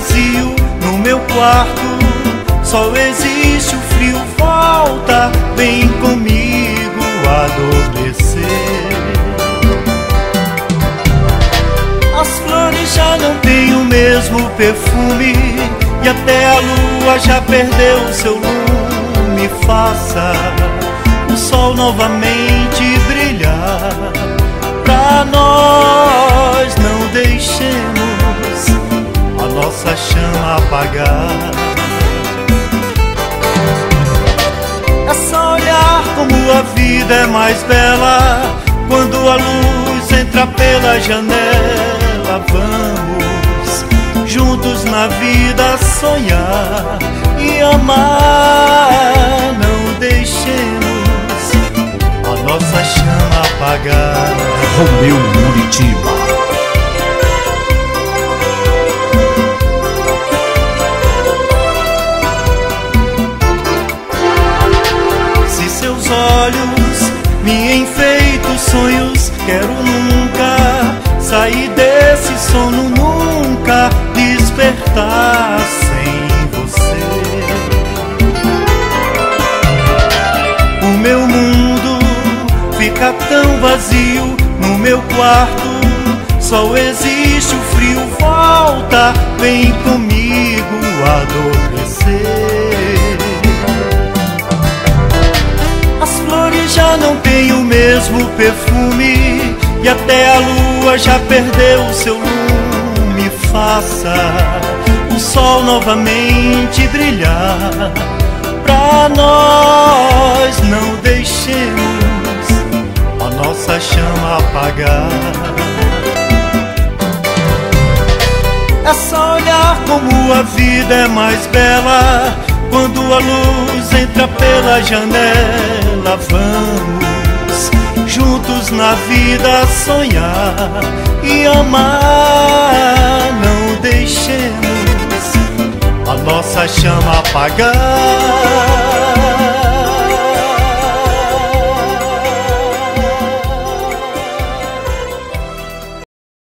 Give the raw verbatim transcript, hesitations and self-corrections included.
vazio no meu quarto, só existe o frio. Volta, vem comigo adormecer. As flores já não têm o mesmo perfume, e até a lua já perdeu seu lume. Faça o sol novamente brilhar pra nós, não deixemos a nossa chama apagar. É só olhar como a vida é mais bela quando a luz entra pela janela. Vamos juntos na vida sonhar e amar, não deixemos a nossa chama apagar. Romeu Muritiba. Se seus olhos me enfeitam sonhos, quero nunca sair desse sono, nunca despertar sem você. O meu mundo fica tão vazio no meu quarto, só existe o frio. Volta, vem comigo adormecer. As flores já não têm o mesmo perfume, e até a lua já perdeu o seu lume. Faça o sol novamente brilhar pra nós, não deixemos a nossa chama apagar. É só olhar como a vida é mais bela quando a luz entra pela janela. Vamos juntos na vida sonhar e amar, não deixemos a nossa chama apagar.